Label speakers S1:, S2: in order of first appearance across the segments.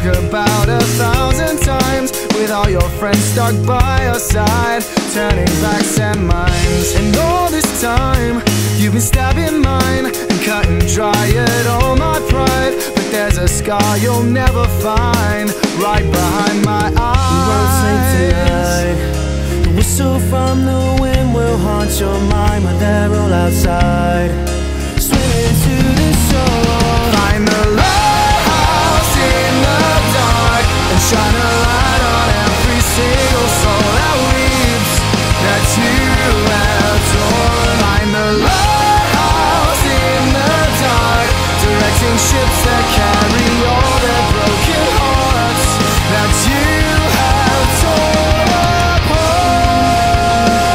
S1: about 1,000 times, with all your friends stuck by your side, turning backs and minds. And all this time you've been stabbing mine and cutting dry at all my pride, but there's a scar you'll never find right behind my eyes.
S2: We won't sleep tonight. The whistle from the wind will haunt your mind when they're all outside, swimming to the shore.
S1: Find the lighthouse in the dark and shine a light on every single soul that weeps, that you have torn. Find the lighthouse in the dark, directing ships that carry all their broken hearts, that you have torn apart.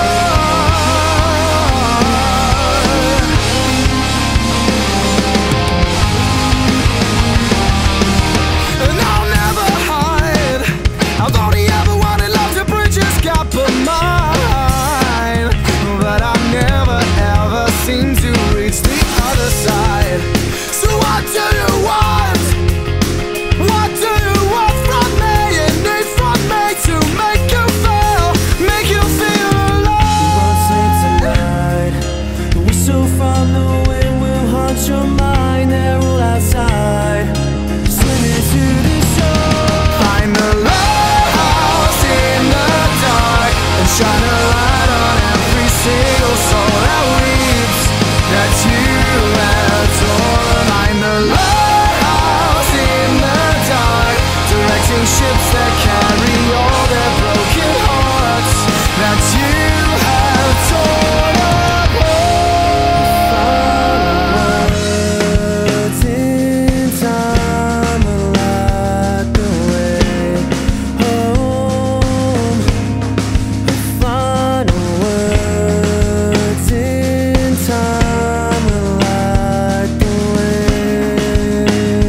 S1: And I'll never hide, I've only ever wanted love to bridge this gap of mine, but I never ever seem to reach the other side. So what do you want? What do you want from me and need from me to make you feel alive?
S2: We won't sleep tonight. The whistle from the wind will haunt your mind. They're all outside, swimming to the shore.
S1: Find the lighthouse in the dark and shine a light on every single soul that weeps, that you have torn. Find the lighthouse in the dark, directing ships that carry all their broken hearts, that you have torn apart.
S2: Words in time will light the way home. The final words in time will light the way.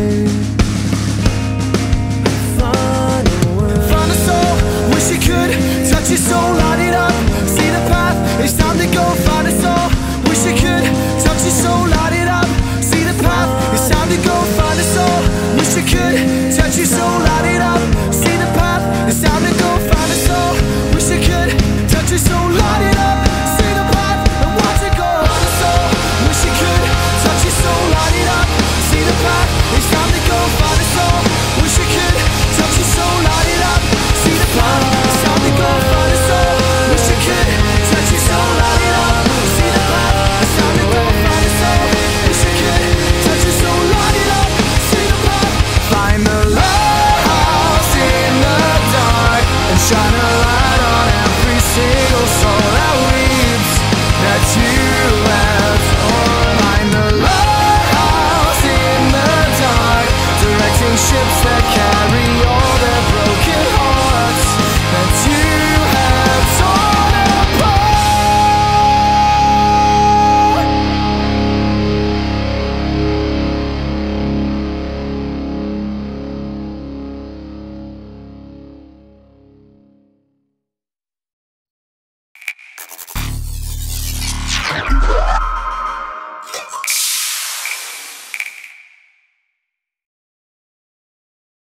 S2: Final words.
S1: Find a soul, wish you could touch your soul, light it up, see the path, it's time to go. Find a soul, wish you could touch your soul, light it up, see the path, it's time to go. Find a soul, wish you could touch your soul, light it up, see the path, it's time to go. Find a soul, wish you could touch your soul, light it up, see the path, and watch it go. Find a soul, wish you could touch your soul, light it up, see the path, it's time to go. Find a soul, wish you could touch your soul, light it up, see the path, it's time to go. Find a soul, wish you could touch your soul, light it up, see the path, it's time to go. Find a soul, wish you could touch your soul, light it up, see the path. Find the lighthouse in the dark and shine a light on every single soul that weeps, that you